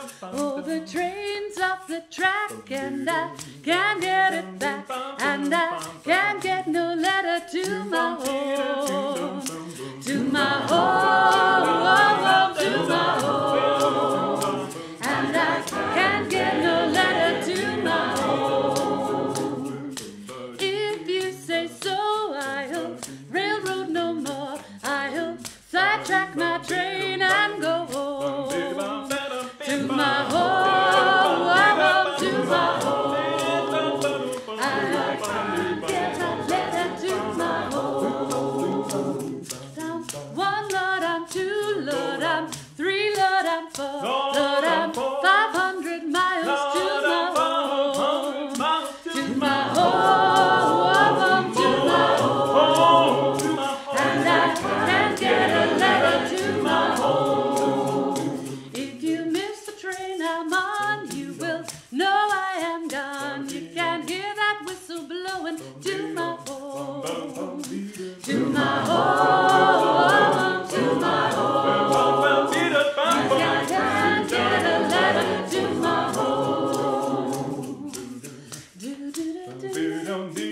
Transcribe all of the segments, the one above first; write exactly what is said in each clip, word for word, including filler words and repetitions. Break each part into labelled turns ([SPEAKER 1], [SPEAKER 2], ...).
[SPEAKER 1] Oh, the train's off the track and I can't get it back, and I can't get no letter to my home, to my home, to my home, and I can't get no letter to my home. If you say so, I'll railroad no more, I'll sidetrack my train and go home, to my home, to my home. I can't get a letter to my home. I'm one Lord, I'm two Lord, I'm three Lord, I'm four Lord, I'm five hundred miles to my home, to my home, to my home, and I can't get a letter to my home. If you miss the train I'm on, you will know I am gone. You can hear that whistle blowing to my home, to my home, to my home. I can't get a letter to my home. Do do do do do do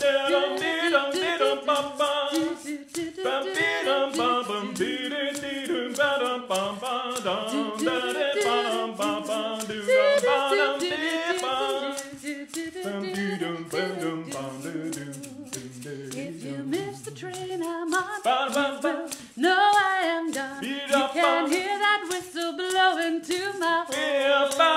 [SPEAKER 1] If you miss the train I'm on, you will know I am gone. You can hear that whistle blowing to my home.